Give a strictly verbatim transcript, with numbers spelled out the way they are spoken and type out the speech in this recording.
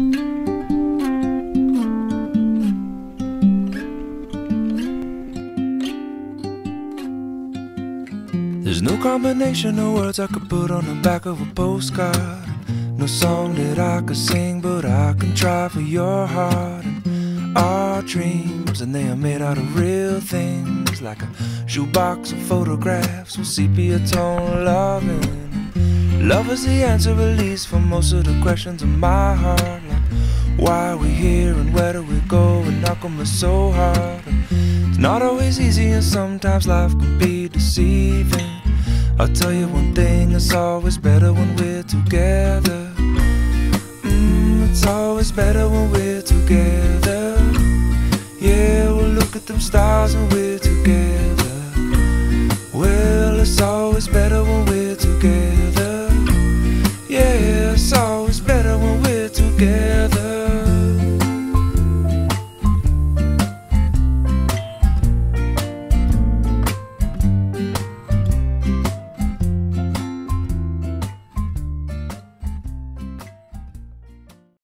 There's no combination of words I could put on the back of a postcard. No song that I could sing, but I can try for your heart. And our dreams, and they are made out of real things, like a shoebox of photographs with sepia tone loving. Love is the answer, at least, for most of the questions in my heart, like why are we here and where do we go, and how come it's so hard. It's not always easy, and sometimes life can be deceiving. I'll tell you one thing, it's always better when we're together. Mm, it's always better when we're together. Yeah, we'll look at them stars when we're together. Well, it's always better when we're together. Yeah, it's always better when we're together.